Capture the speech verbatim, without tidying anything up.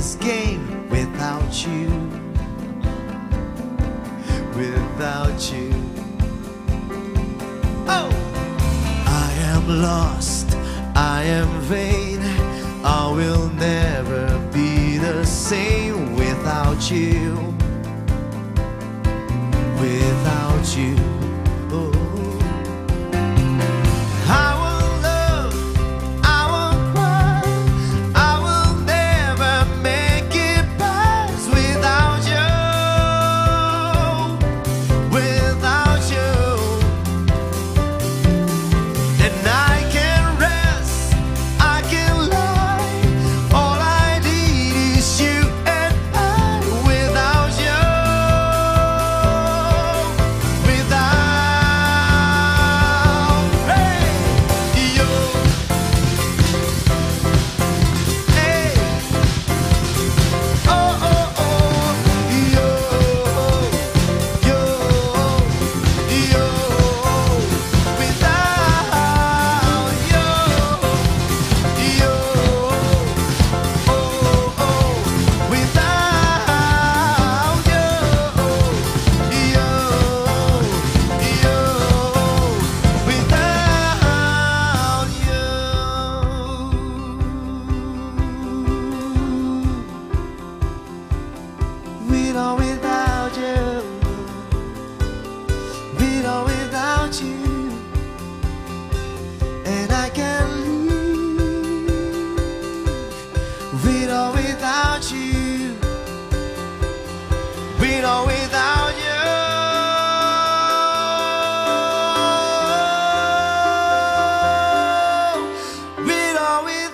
this game without you, without you. Oh! I am lost, I am vain, I will never be the same without you, without you. Oh. I will love, I will cry, I will never make it past without you, without you. And I can rest, I can lie, all I need is you and I without you, without hey, you. Hey, oh, oh, oh, you, you, you, without you, you, oh, oh, without you, you, you, without you. With or without you, with or without you, and I can live with or without you, with or without you, with or without